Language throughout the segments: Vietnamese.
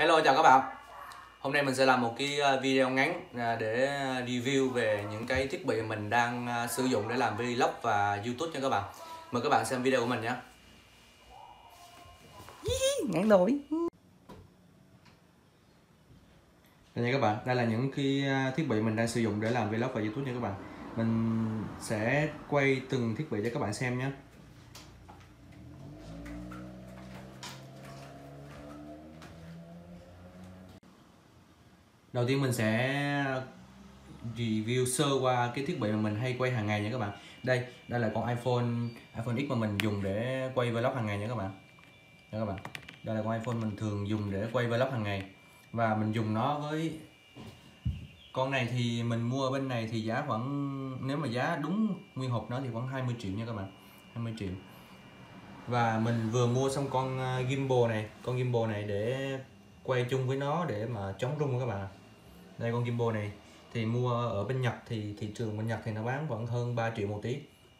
Hello, chào các bạn. Hôm nay mình sẽ làm một cái video ngắn để review về những cái thiết bị mình đang sử dụng để làm vlog và YouTube nha các bạn. Mời các bạn xem video của mình nhé. Ngắn rồi. Đây nha các bạn, đây là những cái thiết bị mình đang sử dụng để làm vlog và YouTube nha các bạn. Mình sẽ quay từng thiết bị cho các bạn xem nhé. Đầu tiên mình sẽ review sơ qua cái thiết bị mà mình hay quay hàng ngày nha các bạn. Đây là con iPhone X mà mình dùng để quay vlog hàng ngày nha các bạn. Đây là con iPhone mình thường dùng để quay vlog hàng ngày. Và mình dùng nó với con này thì mình mua ở bên này thì giá khoảng, nếu mà giá đúng nguyên hộp nó thì khoảng 20 triệu nha các bạn, 20 triệu. Và mình vừa mua xong con gimbal này để quay chung với nó để mà chống rung các bạn. Đây, con gimbal này thì mua ở bên Nhật, thì thị trường bên Nhật thì nó bán khoảng hơn 3 triệu một tí.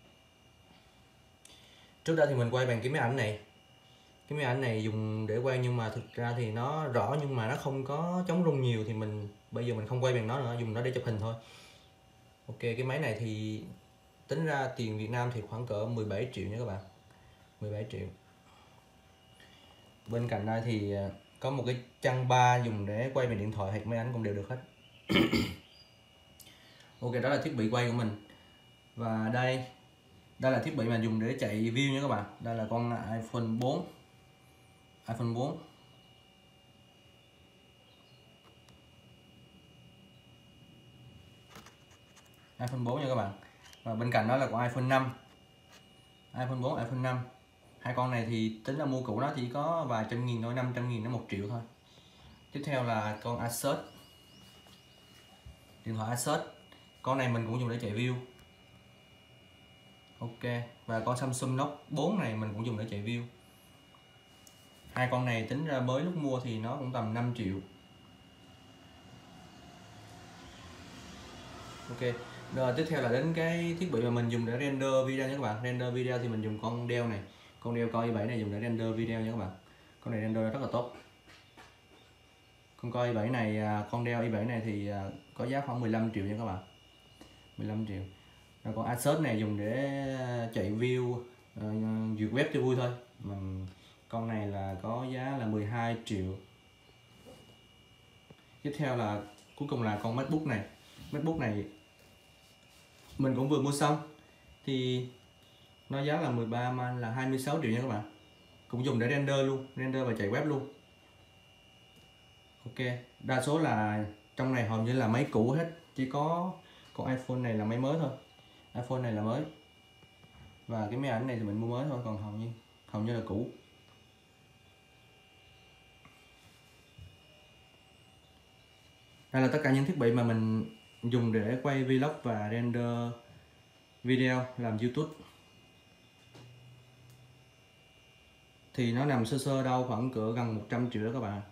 Trước đó thì mình quay bằng cái máy ảnh này. Cái máy ảnh này dùng để quay nhưng mà thực ra thì nó rõ nhưng mà nó không có chống rung nhiều, thì bây giờ mình không quay bằng nó nữa, dùng nó để chụp hình thôi. Ok, cái máy này thì tính ra tiền Việt Nam thì khoảng cỡ 17 triệu nha các bạn, 17 triệu. Bên cạnh đây thì có một cái chăn ba dùng để quay bằng điện thoại hoặc máy ảnh cũng đều được hết. Ok, đó là thiết bị quay của mình. Và đây là thiết bị mà dùng để chạy view nha các bạn. Đây là con iPhone 4. iPhone 4 nha các bạn. Và bên cạnh đó là con iPhone 5. iPhone 4, iPhone 5. Hai con này thì tính là mua cũ nó chỉ có vài trăm nghìn thôi, 500.000 đến 1 triệu thôi. Tiếp theo là con Asus. Điện thoại Asus. Con này mình cũng dùng để chạy view. Ok, và con Samsung Note 4 này mình cũng dùng để chạy view. Hai con này tính ra mới lúc mua thì nó cũng tầm 5 triệu. Ok, rồi tiếp theo là đến cái thiết bị mà mình dùng để render video nha các bạn. Render video thì mình dùng con Dell này. Con Dell Core i7 này dùng để render video nha các bạn. Con này render rất là tốt. Con Core i7 này, con Dell i7 này thì có giá khoảng 15 triệu nha các bạn, 15 triệu. Rồi con Asus này dùng để chạy view, duyệt web cho vui thôi. Con này là có giá là 12 triệu. Tiếp theo là cuối cùng là con MacBook này. MacBook này mình cũng vừa mua xong thì nó giá là 13 man là 26 triệu nha các bạn. Cũng dùng để render luôn, render và chạy web luôn. Ok, đa số là trong này hầu như là máy cũ hết, chỉ có con iPhone này là máy mới thôi. iPhone này là mới. Và cái máy ảnh này thì mình mua mới thôi, còn hầu như là cũ. Đây là tất cả những thiết bị mà mình dùng để quay vlog và render video làm YouTube. Thì nó nằm sơ sơ đâu khoảng cỡ gần 100 triệu đó các bạn.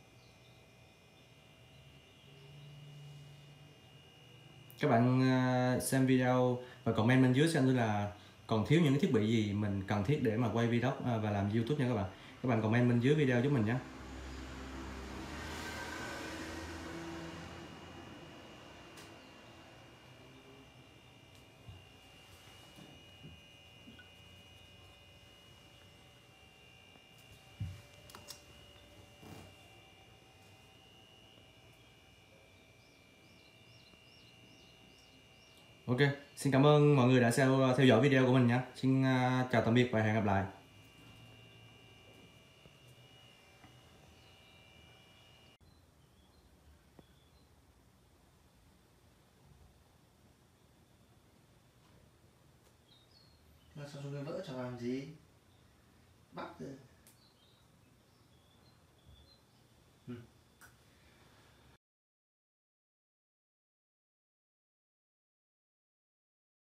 Các bạn xem video và comment bên dưới xem là còn thiếu những thiết bị gì mình cần thiết để mà quay vlog và làm YouTube nha các bạn. Các bạn comment bên dưới video giúp mình nhé. Ok, xin cảm ơn mọi người đã theo dõi video của mình nhé. Xin chào tạm biệt và hẹn gặp lại. Mà sao chúng vỡ chẳng làm gì bắt